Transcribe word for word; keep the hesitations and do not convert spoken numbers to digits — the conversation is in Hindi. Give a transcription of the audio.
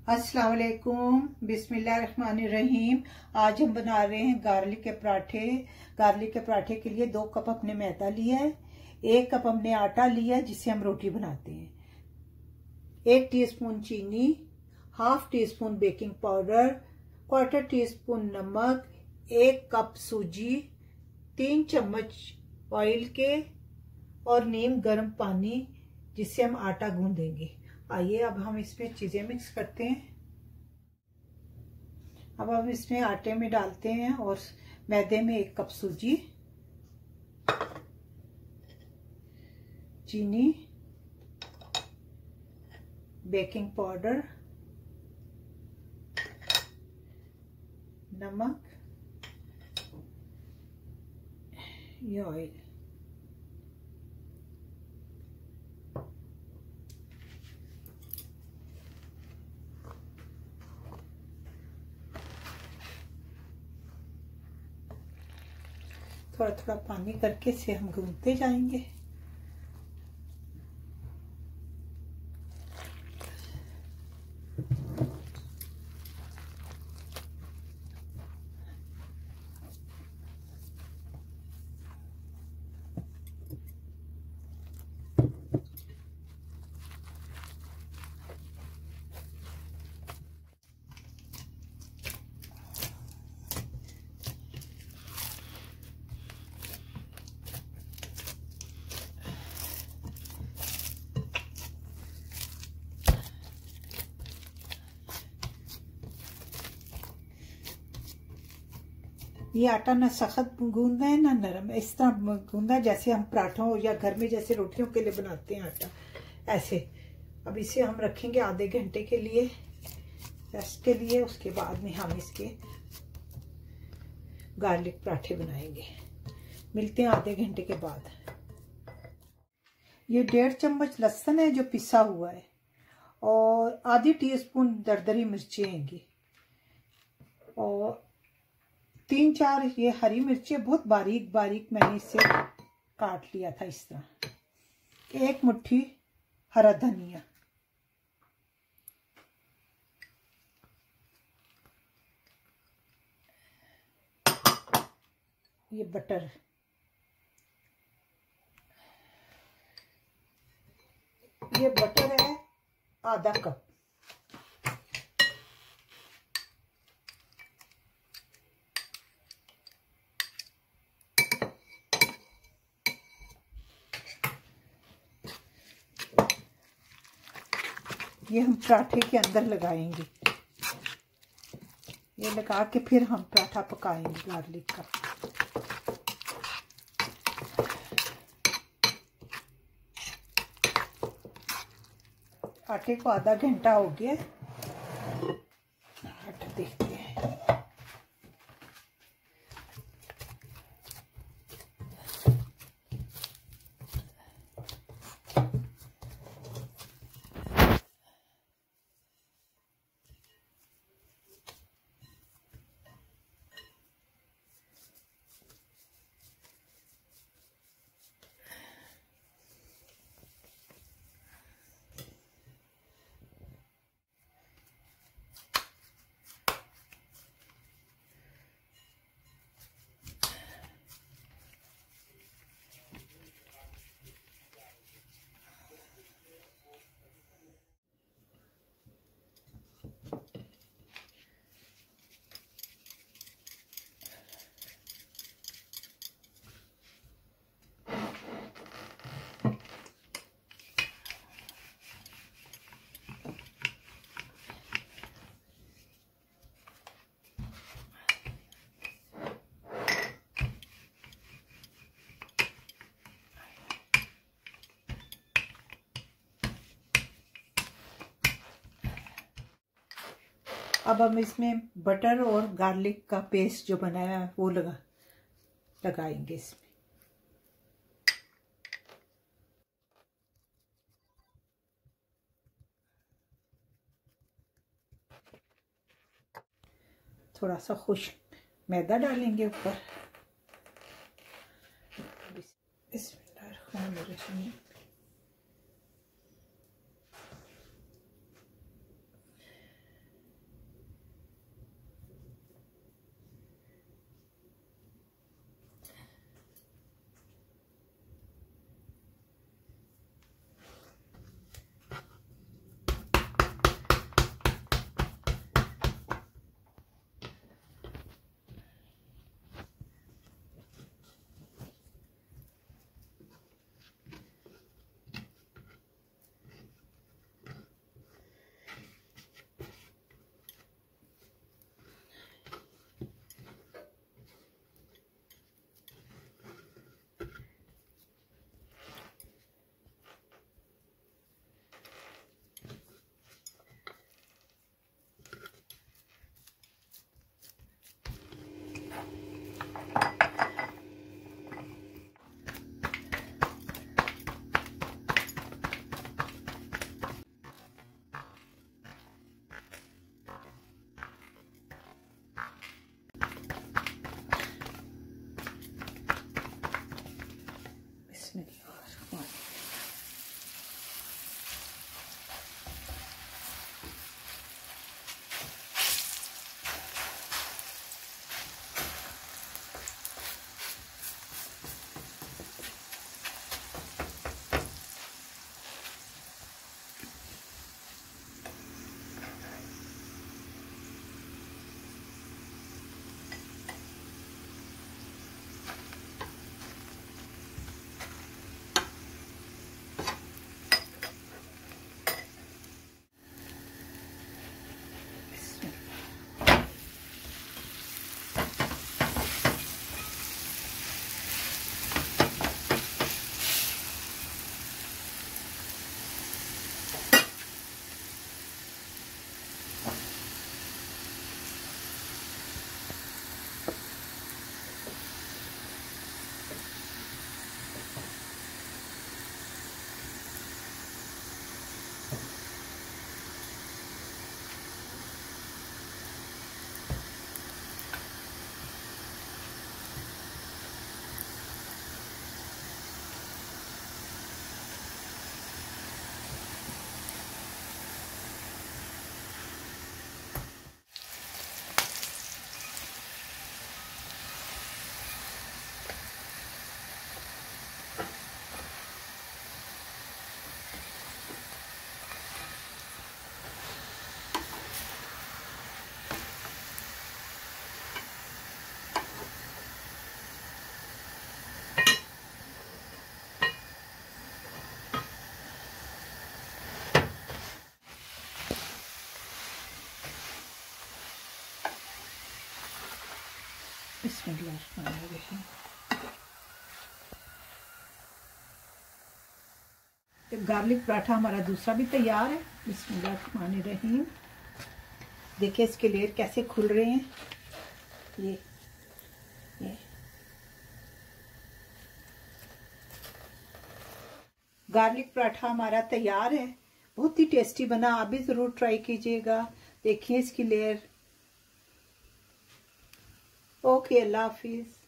अस्सलाम वालेकुम, बिस्मिल्लाहिर्रहमानिर्रहीम। आज हम बना रहे हैं गार्लिक के पराठे। गार्लिक के पराठे के लिए दो कप हमने मैदा लिया है, एक कप हमने आटा लिया है जिससे हम रोटी बनाते हैं, एक टीस्पून चीनी, half teaspoon baking powder, quarter teaspoon नमक, एक कप सूजी, तीन चम्मच ऑयल के और नीम गर्म पानी जिससे हम आटा गूंदेंगे। आइए अब हम इसमें चीजें मिक्स करते हैं। अब हम इसमें आटे में डालते हैं और मैदे में एक कप सूजी, चीनी, बेकिंग पाउडर, नमक, ये ऑयल। थोड़ा थोड़ा पानी करके इसे हम गूंथते जाएंगे। ये आटा ना सख्त गूंदा है ना नरम, इस तरह गूंदा है जैसे हम पराठों या घर में जैसे रोटियों के लिए बनाते हैं आटा, ऐसे। अब इसे हम रखेंगे आधे घंटे के लिए रेस्ट के लिए। उसके बाद में हम इसके गार्लिक पराठे बनाएंगे। मिलते हैं आधे घंटे के बाद। ये डेढ़ चम्मच लहसुन है जो पिसा हुआ है और आधी टीस्पून दरदरी मिर्ची हैंगी और तीन चार ये हरी मिर्चें बहुत बारीक बारीक मैंने इसे काट लिया था इस तरह। एक मुट्ठी हरा धनिया, ये बटर, ये बटर है आधा कप, ये हम पराठे के अंदर लगाएंगे। ये लगा के फिर हम पराठा पकाएंगे गार्लिक का। आटे को आधा घंटा हो गया, आटा देखते हैं। अब हम इसमें बटर और गार्लिक का पेस्ट जो बनाया है वो लगा लगाएंगे इसमें। थोड़ा सा खुश्क मैदा डालेंगे ऊपर। बिस्मिल्लाहिर्रहमानिर्रहीम। बिस्मिल्लाहिर्रहमानिर्रहीम। तो गार्लिक पराठा हमारा दूसरा भी तैयार है। बिस्मिल्लाहिर्रहमानिर्रहीम। देखिए इसके लेयर कैसे खुल रहे हैं। ये ये गार्लिक पराठा हमारा तैयार है। बहुत ही टेस्टी बना, आप भी जरूर ट्राई कीजिएगा। देखिए इसकी लेयर। ओके, अल्लाह हाफिज।